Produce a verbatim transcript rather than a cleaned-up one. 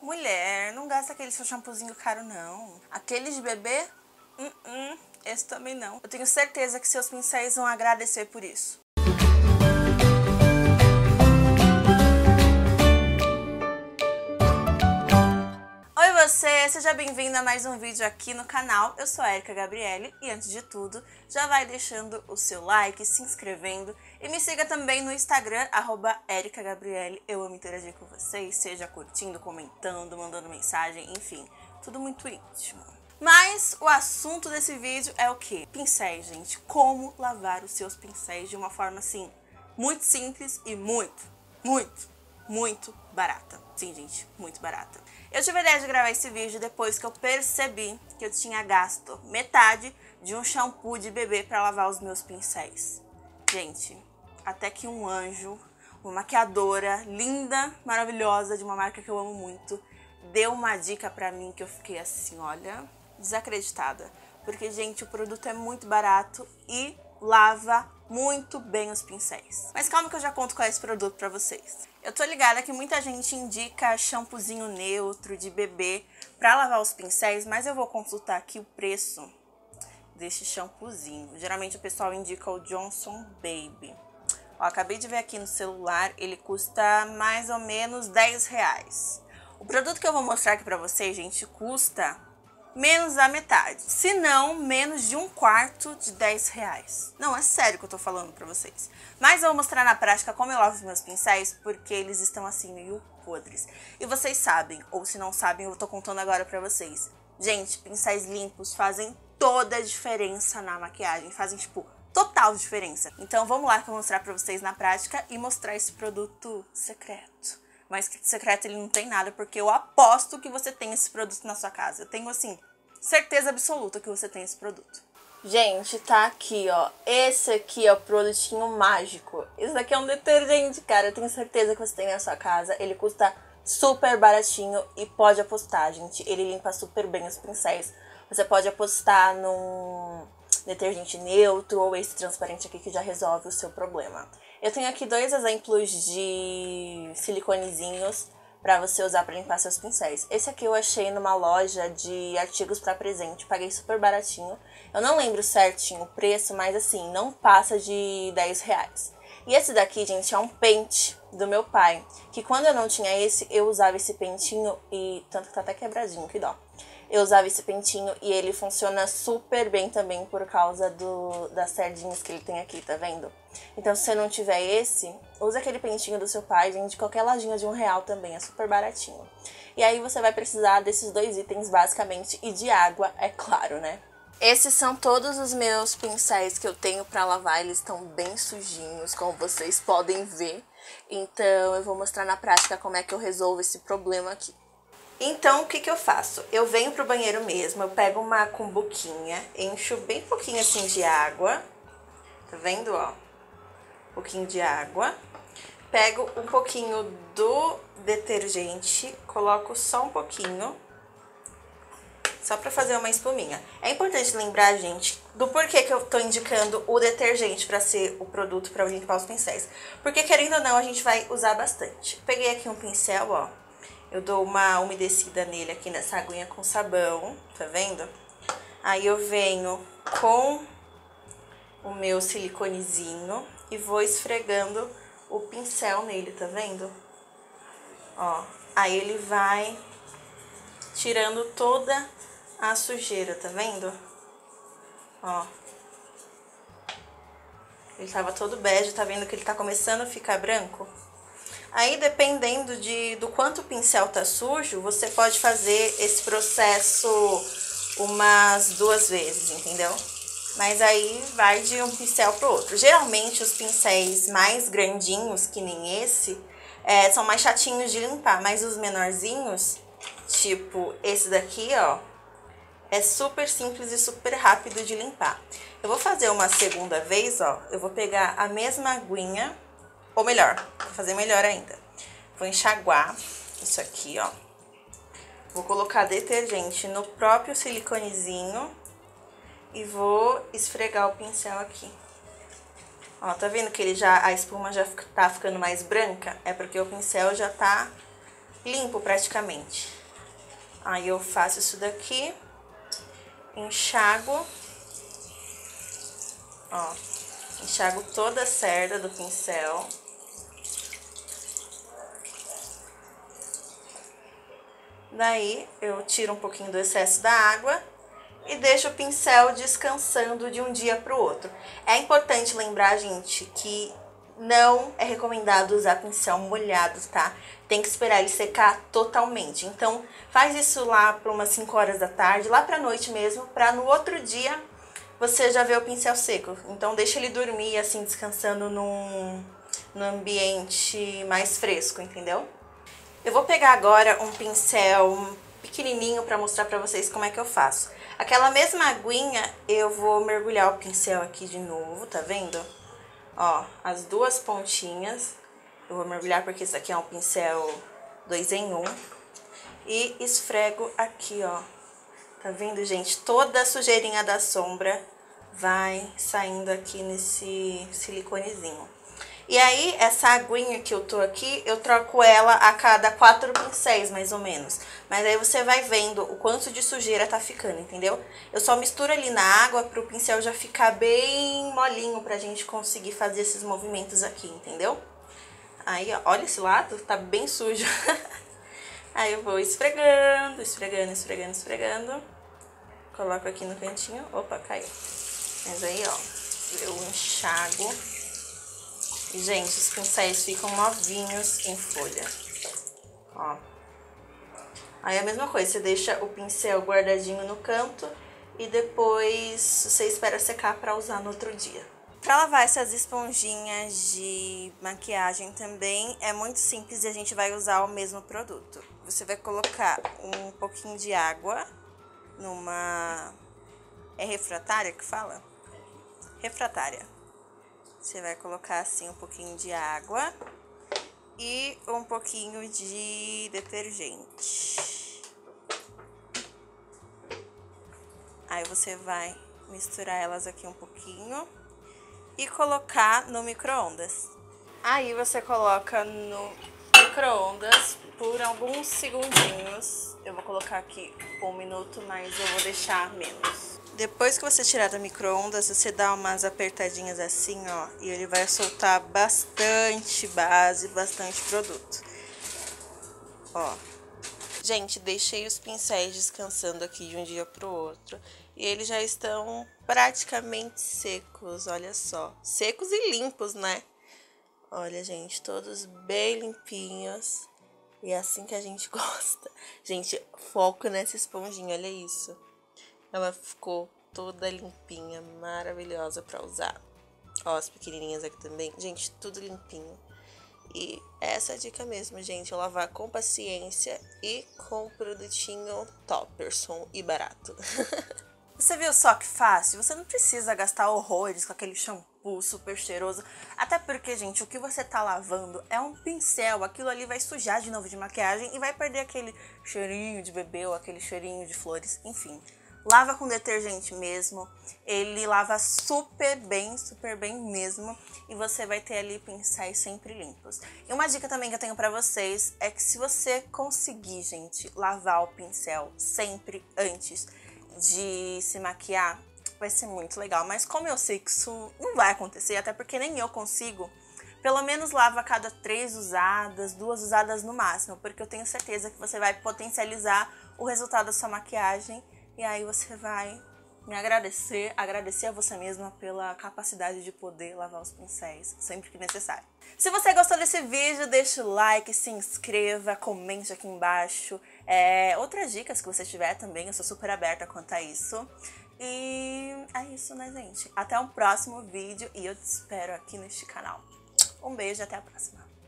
Mulher, não gasta aquele seu shampoozinho caro, não. Aquele de bebê? Uh -uh, esse também não. Eu tenho certeza que seus pincéis vão agradecer por isso. Oi você, seja bem-vindo a mais um vídeo aqui no canal. Eu sou a Erika Gabriele e antes de tudo, já vai deixando o seu like, se inscrevendo e me siga também no Instagram, arroba Erika Gabriele. Eu amo interagir com vocês, seja curtindo, comentando, mandando mensagem, enfim, tudo muito íntimo. Mas o assunto desse vídeo é o quê? Pincéis, gente. Como lavar os seus pincéis de uma forma assim, muito simples e muito, muito, muito barata. Sim, gente, muito barata. Eu tive a ideia de gravar esse vídeo depois que eu percebi que eu tinha gasto metade de um shampoo de bebê para lavar os meus pincéis. Gente, até que um anjo, uma maquiadora linda, maravilhosa, de uma marca que eu amo muito, deu uma dica pra mim que eu fiquei assim, olha, desacreditada. Porque, gente, o produto é muito barato e lava muito bem os pincéis. Mas calma que eu já conto qual é esse produto pra vocês. Eu tô ligada que muita gente indica shampoozinho neutro de bebê pra lavar os pincéis, mas eu vou consultar aqui o preço desse shampoozinho. Geralmente o pessoal indica o Johnson Baby. Ó, acabei de ver aqui no celular, ele custa mais ou menos dez reais. O produto que eu vou mostrar aqui pra vocês, gente, custa menos da metade, se não menos de um quarto de dez reais. Não, é sério que eu tô falando pra vocês. Mas eu vou mostrar na prática como eu lavo os meus pincéis, porque eles estão assim meio podres. E vocês sabem, ou se não sabem, eu tô contando agora pra vocês. Gente, pincéis limpos fazem toda a diferença na maquiagem, fazem tipo total diferença. Então vamos lá que eu vou mostrar pra vocês na prática e mostrar esse produto secreto. Mas que secreto ele não tem nada, porque eu aposto que você tem esse produto na sua casa. Eu tenho, assim, certeza absoluta que você tem esse produto. Gente, tá aqui, ó. Esse aqui é o produtinho mágico. Esse daqui é um detergente, cara. Eu tenho certeza que você tem na sua casa. Ele custa super baratinho e pode apostar, gente. Ele limpa super bem os pincéis. Você pode apostar num detergente neutro ou esse transparente aqui que já resolve o seu problema. Eu tenho aqui dois exemplos de siliconezinhos para você usar para limpar seus pincéis. Esse aqui eu achei numa loja de artigos para presente, paguei super baratinho. Eu não lembro certinho o preço, mas assim, não passa de dez reais. E esse daqui, gente, é um pente do meu pai, que quando eu não tinha esse, eu usava esse pentinho e... tanto que tá até quebradinho, que dó. Eu usava esse pentinho e ele funciona super bem também por causa do, das sardinhas que ele tem aqui, tá vendo? Então, se você não tiver esse, usa aquele pentinho do seu pai, gente, de qualquer lojinha de um real também, é super baratinho. E aí você vai precisar desses dois itens, basicamente, e de água, é claro, né? Esses são todos os meus pincéis que eu tenho pra lavar, eles estão bem sujinhos, como vocês podem ver. Então, eu vou mostrar na prática como é que eu resolvo esse problema aqui. Então, o que que eu faço? Eu venho pro banheiro mesmo, eu pego uma cumbuquinha, encho bem pouquinho assim de água, tá vendo, ó? Um pouquinho de água. Pego um pouquinho do detergente, coloco só um pouquinho, só pra fazer uma espuminha. É importante lembrar, gente, do porquê que eu tô indicando o detergente pra ser o produto pra limpar os pincéis. Porque, querendo ou não, a gente vai usar bastante. Peguei aqui um pincel, ó. Eu dou uma umedecida nele aqui nessa aguinha com sabão, tá vendo? Aí eu venho com o meu siliconezinho e vou esfregando o pincel nele, tá vendo? Ó, aí ele vai tirando toda a sujeira, tá vendo? Ó. Ele tava todo bege, tá vendo que ele tá começando a ficar branco? Aí, dependendo de, do quanto o pincel tá sujo, você pode fazer esse processo umas duas vezes, entendeu? Mas aí vai de um pincel pro outro. Geralmente, os pincéis mais grandinhos, que nem esse, é, são mais chatinhos de limpar. Mas os menorzinhos, tipo esse daqui, ó, é super simples e super rápido de limpar. Eu vou fazer uma segunda vez, ó, eu vou pegar a mesma aguinha. Ou melhor, vou fazer melhor ainda. Vou enxaguar isso aqui, ó. Vou colocar detergente no próprio siliconezinho e vou esfregar o pincel aqui. Ó, tá vendo que ele já, a espuma já tá ficando mais branca? É porque o pincel já tá limpo praticamente. Aí eu faço isso daqui, enxago, ó, enxago toda a cerda do pincel. Daí eu tiro um pouquinho do excesso da água e deixo o pincel descansando de um dia para o outro. É importante lembrar, gente, que não é recomendado usar pincel molhado, tá? Tem que esperar ele secar totalmente. Então, faz isso lá para umas cinco horas da tarde, lá pra noite mesmo, pra no outro dia você já ver o pincel seco. Então, deixa ele dormir, assim, descansando num, num ambiente mais fresco, entendeu? Eu vou pegar agora um pincel pequenininho pra mostrar pra vocês como é que eu faço. Aquela mesma aguinha, eu vou mergulhar o pincel aqui de novo, tá vendo? Ó, as duas pontinhas, eu vou mergulhar porque isso aqui é um pincel dois em um. E esfrego aqui, ó. Tá vendo, gente? Toda a sujeirinha da sombra vai saindo aqui nesse siliconezinho. E aí, essa aguinha que eu tô aqui, eu troco ela a cada quatro pincéis, mais ou menos. Mas aí você vai vendo o quanto de sujeira tá ficando, entendeu? Eu só misturo ali na água pro pincel já ficar bem molinho pra gente conseguir fazer esses movimentos aqui, entendeu? Aí, ó, olha esse lado, tá bem sujo. Aí eu vou esfregando, esfregando, esfregando, esfregando. Coloco aqui no cantinho. Opa, caiu. Mas aí, ó, eu enxago. E, gente, os pincéis ficam novinhos em folha. Ó. Aí a mesma coisa, você deixa o pincel guardadinho no canto e depois você espera secar pra usar no outro dia. Pra lavar essas esponjinhas de maquiagem também é muito simples e a gente vai usar o mesmo produto. Você vai colocar um pouquinho de água numa... É refratária que fala? Refratária. Você vai colocar assim um pouquinho de água e um pouquinho de detergente. Aí você vai misturar elas aqui um pouquinho e colocar no micro-ondas. Aí você coloca no micro-ondas por alguns segundinhos. Eu vou colocar aqui um minuto, mas eu vou deixar menos. Depois que você tirar do micro-ondas, você dá umas apertadinhas assim, ó, e ele vai soltar bastante base, bastante produto. Ó. Gente, deixei os pincéis descansando aqui de um dia pro outro. E eles já estão praticamente secos, olha só. Secos e limpos, né? Olha, gente, todos bem limpinhos. E é assim que a gente gosta. Gente, foco nessa esponjinha, olha isso. Ela ficou toda limpinha, maravilhosa pra usar. Ó, as pequenininhas aqui também. Gente, tudo limpinho. E essa é a dica mesmo, gente. Eu lavar com paciência e com produtinho Topperson e barato. Você viu só que fácil? Você não precisa gastar horrores com aquele shampoo super cheiroso. Até porque, gente, o que você tá lavando é um pincel. Aquilo ali vai sujar de novo de maquiagem e vai perder aquele cheirinho de bebê ou aquele cheirinho de flores. Enfim, lava com detergente mesmo. Ele lava super bem, super bem mesmo. E você vai ter ali pincéis sempre limpos. E uma dica também que eu tenho pra vocês é que se você conseguir, gente, lavar o pincel sempre antes de se maquiar, vai ser muito legal. Mas como eu sei que isso não vai acontecer, até porque nem eu consigo, pelo menos lava a cada três usadas, duas usadas no máximo, porque eu tenho certeza que você vai potencializar o resultado da sua maquiagem e aí você vai me agradecer, agradecer a você mesma pela capacidade de poder lavar os pincéis sempre que necessário. Se você gostou desse vídeo, deixa o like, se inscreva, comente aqui embaixo. É, outras dicas que você tiver também, eu sou super aberta quanto a isso. E é isso, né, gente? Até o próximo vídeo e eu te espero aqui neste canal. Um beijo e até a próxima.